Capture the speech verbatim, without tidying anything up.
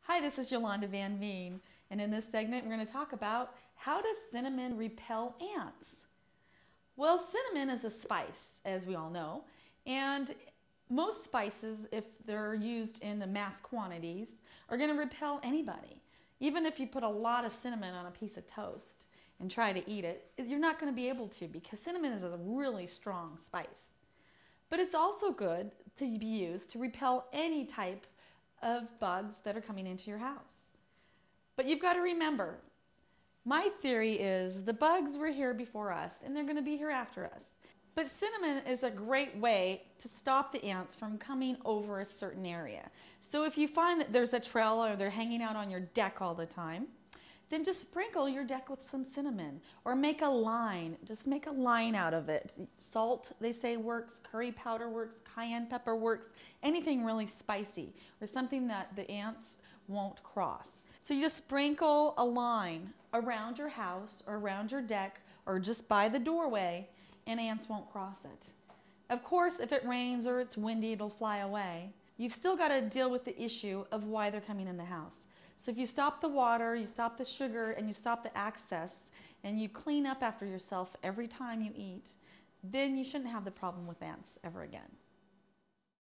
Hi, this is Yolanda Vanveen, and in this segment we're going to talk about how does cinnamon repel ants? Well, cinnamon is a spice, as we all know, and most spices, if they're used in the mass quantities, are going to repel anybody. Even if you put a lot of cinnamon on a piece of toast and try to eat it, you're not going to be able to because cinnamon is a really strong spice. But it's also good to be used to repel any type of bugs that are coming into your house. But you've got to remember, my theory is the bugs were here before us and they're going to be here after us. But cinnamon is a great way to stop the ants from coming over a certain area. So if you find that there's a trail or they're hanging out on your deck all the time, then just sprinkle your deck with some cinnamon or make a line. Just make a line out of it. Salt, they say, works. Curry powder works. Cayenne pepper works. Anything really spicy or something that the ants won't cross. So you just sprinkle a line around your house or around your deck or just by the doorway and ants won't cross it. Of course, if it rains or it's windy, it'll fly away. You've still got to deal with the issue of why they're coming in the house. So if you stop the water, you stop the sugar, and you stop the access, and you clean up after yourself every time you eat, then you shouldn't have the problem with ants ever again.